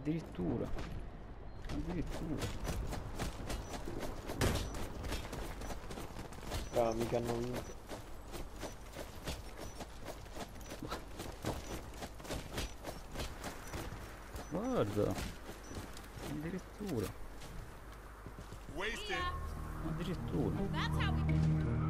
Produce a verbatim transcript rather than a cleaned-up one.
addirittura. Addirittura. Ah, mica hanno vinto. Guarda. Addirittura. Wasted. Addirittura. That's how we...